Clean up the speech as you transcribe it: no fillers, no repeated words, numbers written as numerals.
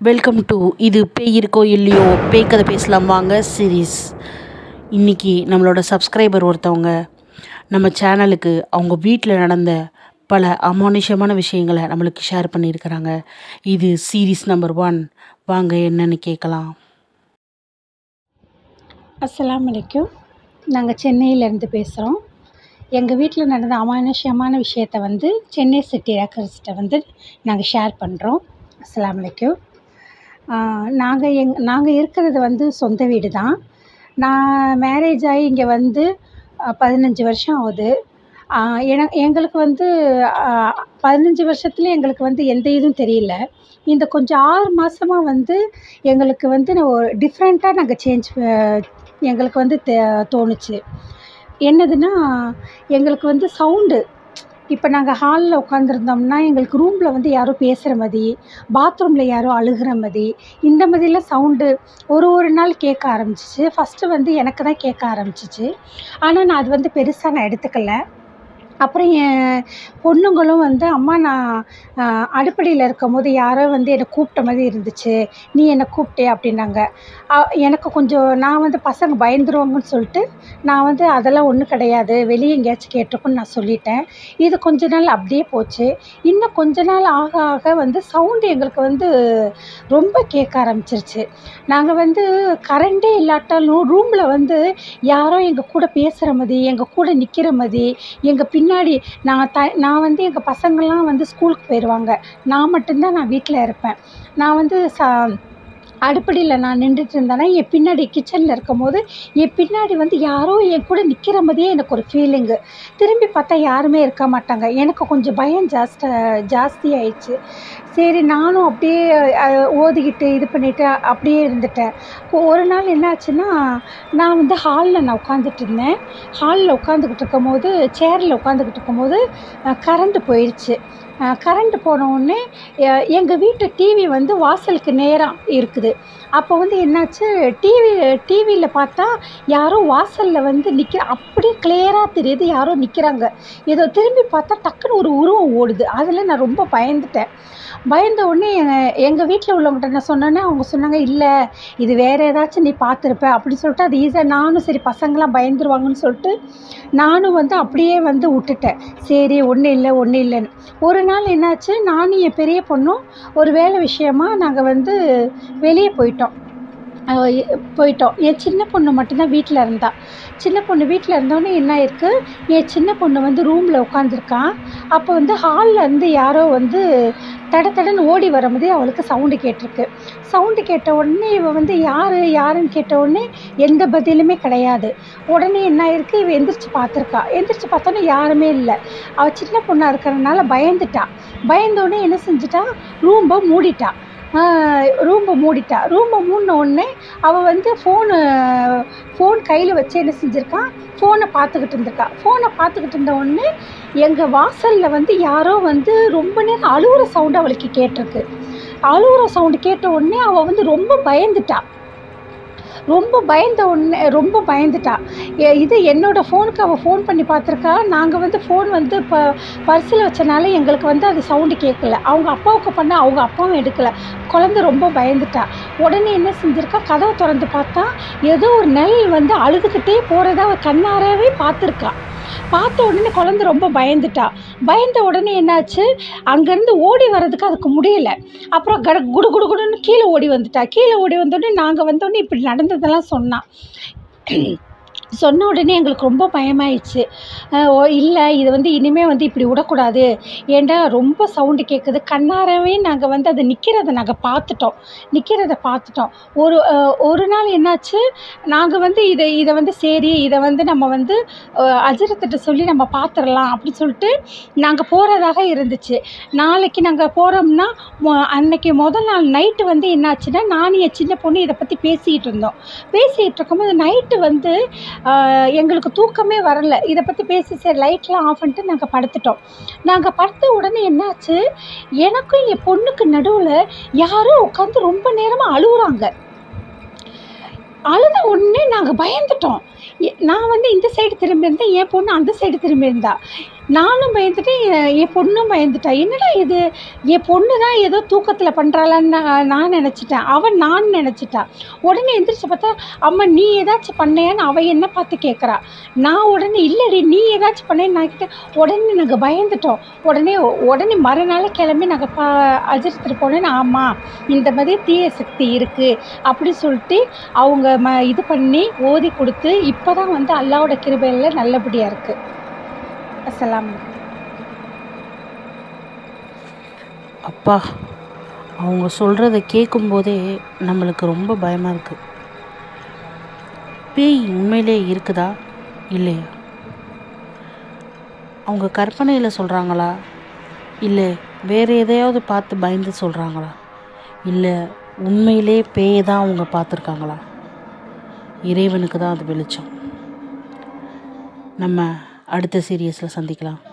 Welcome to இது பேய் இருக்கோ இல்லையோ பேய் கதை பேசலாம் வாங்க சீரீஸ். இன்றைக்கி நம்மளோட சப்ஸ்கிரைபர் ஒருத்தவங்க நம்ம சேனலுக்கு அவங்க வீட்டில் நடந்த பல அமானுஷமான விஷயங்களை நம்மளுக்கு ஷேர் பண்ணியிருக்கிறாங்க. இது சீரீஸ் நம்பர் 1. வாங்க என்னன்னு கேட்கலாம். அஸ்ஸலாமு அலைக்கும். நாங்கள் சென்னையிலேருந்து பேசுகிறோம். எங்கள் வீட்டில் நடந்த அமானுஷ்யமான விஷயத்தை சென்னை சிட்டி ரேக்கர்ஸ்கிட்ட நாங்கள் ஷேர் பண்ணுறோம். அஸ்ஸலாமு அலைக்கும். நாங்கள் இருக்கிறது சொந்த வீடு தான். நான் மேரேஜ் ஆகி இங்கே 15 வருஷம் ஆகுது. எங்களுக்கு 15 வருஷத்துல எங்களுக்கு எந்த இதுவும் தெரியல. இந்த கொஞ்சம் 6 மாதமாக எங்களுக்கு ஒரு டிஃப்ரெண்ட்டாக நாங்கள் எங்களுக்கு தோணுச்சு. என்னதுன்னா, எங்களுக்கு சவுண்டு. இப்போ நாங்கள் ஹாலில் உட்காந்துருந்தோம்னா எங்களுக்கு ரூமில் யாரோ பேசுகிற மாதிரி, பாத்ரூமில் யாரோ அழுகிற மாதிரி, இந்த மாதிரிலாம் சவுண்டு ஒரு நாள் கேட்க ஆரம்பிச்சிச்சு. ஃபஸ்ட்டு எனக்கு தான் கேட்க ஆரம்பிச்சிச்சு. ஆனால் நான் அது பெருசாக நான் எடுத்துக்கல. அப்புறம் என் பொண்ணுங்களும் அம்மா நான் அடுப்படியில் இருக்கும்போது யாரோ என்னை கூப்பிட்ட மாதிரி இருந்துச்சு, நீ என்னை கூப்பிட்டே அப்படின்னாங்க. எனக்கு கொஞ்சம் நான் பசங்க பயந்துருவாங்கன்னு சொல்லிட்டு நான் அதெல்லாம் ஒன்றும் கிடையாது, வெளியே எங்கேயாச்சும் கேட்டிருக்குன்னு நான் சொல்லிட்டேன். இது கொஞ்ச நாள் அப்படியே போச்சு. இன்னும் கொஞ்ச நாள் ஆக ஆக சவுண்டு எங்களுக்கு ரொம்ப கேட்க ஆரம்பிச்சிருச்சு. நாங்கள் கரண்டே இல்லாட்டாலும் ரூமில் யாரோ எங்கள் கூட பேசுகிற மாதிரி, எங்கள் கூட நிற்கிற மாதிரி, எங்கள் பின்னாடி நான் எங்கள் பசங்கள்லாம் ஸ்கூலுக்கு போயிடுவாங்க. நான் மட்டும்தான் நான் வீட்டில் இருப்பேன். நான் அடுப்படியில் நான் நின்றுட்டு இருந்தேன்னா என் பின்னாடி கிச்சனில் இருக்கும்போது என் பின்னாடி யாரோ என் கூட நிற்கிற மாதிரியே எனக்கு ஒரு ஃபீலிங்கு. திரும்பி பார்த்தா யாருமே இருக்க மாட்டாங்க. எனக்கு கொஞ்சம் பயம் ஜாஸ்தி ஆயிடுச்சு. சரி, நானும் அப்படியே ஓதிக்கிட்டு இது பண்ணிவிட்டு அப்படியே இருந்துட்டேன். ஒரு நாள் என்ன ஆச்சுன்னா, நான் ஹாலில் நான் உட்காந்துட்டு இருந்தேன். ஹாலில் உட்காந்துக்கிட்டு இருக்கும்போது, சேரில் உட்காந்துக்கிட்டு இருக்கும்போது கரண்ட்டு போயிடுச்சு. கரண்ட்டு போனவுடனே எங்கள் வீட்டு டிவி வாசலுக்கு நேராக இருக்குது. அப்போ என்னாச்சு, டிவியில் பார்த்தா யாரோ வாசலில் அப்படியே கிளியராக தெரியுது, யாரோ நிற்கிறாங்க. ஏதோ திரும்பி பார்த்தா டக்குன்னு ஒரு உருவம் ஓடுது. அதில் நான் ரொம்ப பயந்துட்டேன். பயந்த உடனே எங்கள் வீட்டில் உள்ளவங்கள்ட்ட நான் சொன்னேன்னே அவங்க சொன்னாங்க, இல்லை இது வேறு ஏதாச்சும் நீ பார்த்துருப்ப அப்படின்னு சொல்லிட்டு அது ஈஸியாக. நானும் சரி பசங்களாம் பயந்துருவாங்கன்னு சொல்லிட்டு நானும் அப்படியே விட்டுட்டேன். சரி ஒன்றும் இல்லைன்னு. ஒரு நாள் என்னாச்சு, நானும் என் பெரிய பொண்ணும் ஒரு வேலை விஷயமா நாங்கள் வெளியே போயிட்டோம். என் சின்ன பொண்ணு மட்டும்தான் வீட்டில் இருந்தா. சின்ன பொண்ணு வீட்டில் இருந்தோடனே என்ன ஆயிருக்கு, என் சின்ன பொண்ணு ரூமில் உட்காந்துருக்கான். அப்போ ஹாலில் யாரோ தடன்னு ஓடி வர மாதிரி அவளுக்கு சவுண்டு கேட்டிருக்கு. சவுண்டு கேட்ட உடனே இவ யாருன்னு கேட்ட உடனே எந்த பதிலுமே கிடையாது. உடனே என்ன ஆயிருக்கு, இவ எந்திரிச்சு பார்த்துருக்கா. எந்திரிச்சு பார்த்தோன்னே யாருமே இல்லை. அவள் சின்ன பொண்ணாக இருக்கிறதுனால பயந்துட்டா. பயந்தோடனே என்ன செஞ்சிட்டா, ரூம்பை மூடிட்டா. ரூம்பை மூடின உடனே அவள் ஃபோன் கையில் வச்சு என்ன செஞ்சுருக்கான், ஃபோனை பார்த்துக்கிட்டு இருந்த உடனே எங்கள் வாசலில் யாரோ ரொம்ப நேரம் அழுகுற சவுண்டு அவளுக்கு கேட்டிருக்கு. அழுகுற சவுண்டு கேட்ட உடனே அவள் ரொம்ப பயந்துட்டா. ரொம்ப பயந்துட்டா. இது என்னோடய ஃபோனுக்கு அவள் ஃபோன் பண்ணி பார்த்துருக்கா. நாங்கள் ஃபோன் இப்போ பர்ஸில் வச்சனால எங்களுக்கு அது சவுண்டு கேட்கல. அவங்க அப்பாவுக்கு பண்ண அவங்க அப்பாவும் எடுக்கலை. குழந்தை ரொம்ப பயந்துட்டா. உடனே என்ன செஞ்சுருக்கா, கதவை திறந்து பார்த்தா ஏதோ ஒரு நெல் அழுதுகிட்டே போகிறத அவள் கண்ணாரவே பார்த்துருக்கா. பார்த்த உடனே குழந்தை ரொம்ப பயந்துட்டா. பயந்த உடனே என்னாச்சு, அங்கேருந்து ஓடி வர்றதுக்கு அதுக்கு முடியலை. அப்புறம் குடுன்னு கீழே ஓடி வந்தோடனே நாங்கள் வந்தோடனே இப்படி நடந்ததெல்லாம் சொன்ன உடனே எங்களுக்கு ரொம்ப பயமாயிடுச்சு. இல்லை இது இனிமேல் இப்படி விடக்கூடாது, ஏண்டா ரொம்ப சவுண்டு கேட்குது. கண்ணாரவே நாங்கள் அதை நிற்கிறத நாங்கள் பார்த்துட்டோம். ஒரு நாள் என்னாச்சு, நாங்கள் இதை சரி இதை நம்ம அஜரத்திட்ட சொல்லி நம்ம பார்த்துடலாம் அப்படின்னு சொல்லிட்டு நாங்கள் போகிறதாக இருந்துச்சு. நாளைக்கு நாங்கள் போகிறோம்னா அன்னைக்கு முதல் நாள் நைட்டு என்னாச்சுன்னா, நானும் என் சின்ன பொண்ணு இதை பற்றி பேசிகிட்டு இருக்கும்போது நைட்டு எங்களுக்கு தூக்கமே வரல. இதை பற்றி பேசி சரி லைட்லாம் ஆஃப் பண்ணிட்டு நாங்கள் படுத்துட்டோம். நாங்கள் படுத்த உடனே என்னாச்சு, எனக்கும் என் பொண்ணுக்கு நடுவில் யாரோ உட்காந்து ரொம்ப நேரமாக அழுகுறாங்க. அழுத உடனே நாங்கள் பயந்துட்டோம். நான் வந்து இந்த சைடு திரும்பியிருந்தேன், என் பொண்ணு அந்த சைடு திரும்பியிருந்தா. நானும் பயந்துட்டேன், என் பொண்ணும் பயந்துட்டா. என்னடா இது, என் பொண்ணு தான் ஏதோ தூக்கத்தில் பண்ணுறாளான்னு நான் நினச்சிட்டேன். அவள் நான் நினச்சிட்டா. உடனே எந்திரிச்சு பார்த்தா, அம்மா நீ ஏதாச்சும் பண்ணையான்னு அவள் என்ன பார்த்து கேட்குறா. நான் உடனே இல்லடி நீ ஏதாச்சும் பண்ணேன்னு நான் கிட்ட. உடனே நாங்கள் பயந்துட்டோம். உடனே மறுநாள் கிளம்பி நாங்கள் அஜர்த்துட்டு போனேன்னு, ஆமாம் இந்த மாதிரி தீய சக்தி இருக்குது அப்படி சொல்லிட்டு அவங்க இது பண்ணி ஓதி கொடுத்து இப்போ தான் வந்து அல்லாவோட கிருபையில் நல்லபடியாக இருக்குது. அஸ்ஸலாம். அப்பா, அவங்க சொல்கிறத கேட்கும்போதே நம்மளுக்கு ரொம்ப பயமாக இருக்குது. பேய் உண்மையிலே இருக்குதா இல்லையா? அவங்க கற்பனையில் சொல்கிறாங்களா, இல்லை வேறு எதையாவது பார்த்து பயந்து சொல்கிறாங்களா, இல்லை உண்மையிலே பேயை தான் அவங்க பார்த்துருக்காங்களா? இறைவனுக்கு தான் அது வெளிச்சம். நம்ம அடுத்த சீரியஸில் சந்திக்கலாம்.